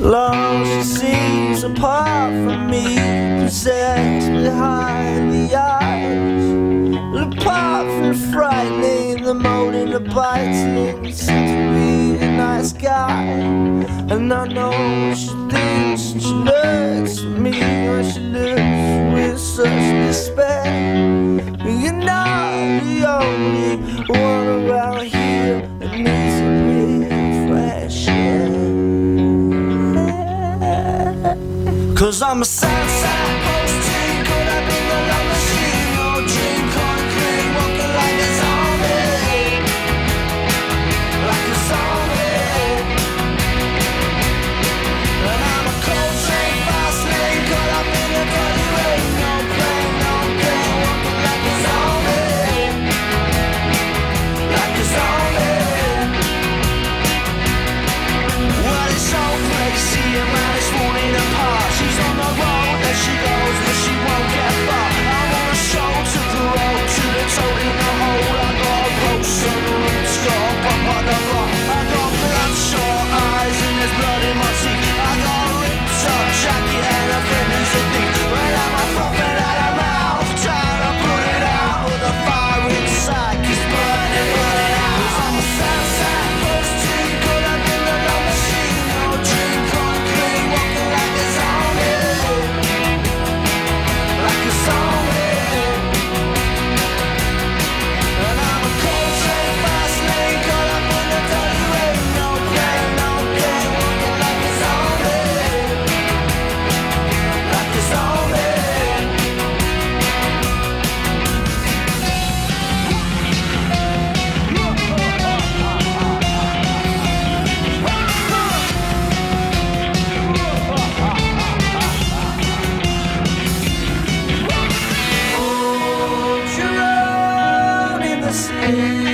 Long she seems apart from me, possessed behind the eyes. Apart from the frightening, the molding, the biting, seems to be a nice guy. And I know she thinks she looks at me, or she looks with such despair. You're not the only one around here that needs a refresh. 'Cause I'm a sad, sad post-teen, caught up in the love machine. No dream concrete, walking like a zombie, like a zombie. And I'm a cold train, fast lane, caught up in the bloody rain. No pain, no gain, walking like a zombie, like a zombie. Well, it's so crazy, a man is falling apart. She's on the road, there she goes, but she won't get far. I'm on a show to the road, to the toad in the hole. I got a roast and the roots, got a bump on the block. I got bloodshot eyes and there's blood in my teeth. I got a ripped up jacket and a friend who's a thief. When I'm a frothing out of mouth, trying to put it out, with the fire inside keeps burning, burning out. 'Cause I'm a sad, sad post-teen, caught up in the love machine. No dream concrete, walking like a zombie, like a zombie. And I'm a cold train, fast lane, caught up in the dirty rain. No pain, no gain, walking like a zombie, like a zombie. You're out in the sea.